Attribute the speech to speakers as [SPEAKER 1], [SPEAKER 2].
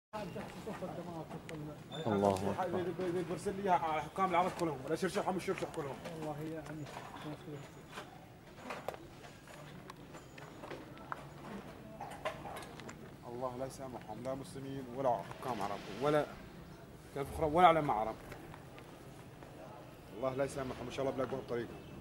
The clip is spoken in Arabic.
[SPEAKER 1] الله أكبر.
[SPEAKER 2] بيرسل لي اياها على حكام العرب كلهم، ولا شرشحهم الشرشح كلهم.
[SPEAKER 3] والله يعني
[SPEAKER 2] الله لا يسامحهم، لا مسلمين ولا حكام عرب ولا كيف ولا علماء عرب. الله لا يسامحهم، ان شاء الله بلاقوها بطريقه.